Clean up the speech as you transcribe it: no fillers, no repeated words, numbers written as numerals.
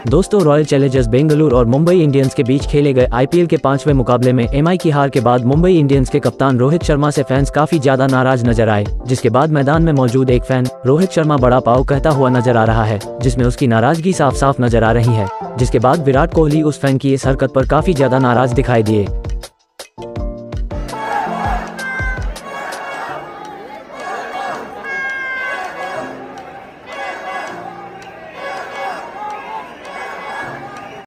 दोस्तों, royal Challengers Bengaluru और Mumbai Indians के बीच खेले गए आईपीएल के 5वें मुकाबले में एमआई की हार के बाद मुंबई इंडियंस के कप्तान रोहित शर्मा से फैंस काफी ज्यादा नाराज नजर आए, जिसके बाद मैदान में मौजूद एक फैन रोहित शर्मा बड़ा पाव कहता हुआ नजर आ रहा है, जिसमें उसकी नाराजगी साफ साफ नजर आ रही है। जिसके बाद विराट कोहली उस फैन की इस हरकत पर काफी ज्यादा नाराज दिखाई दिए।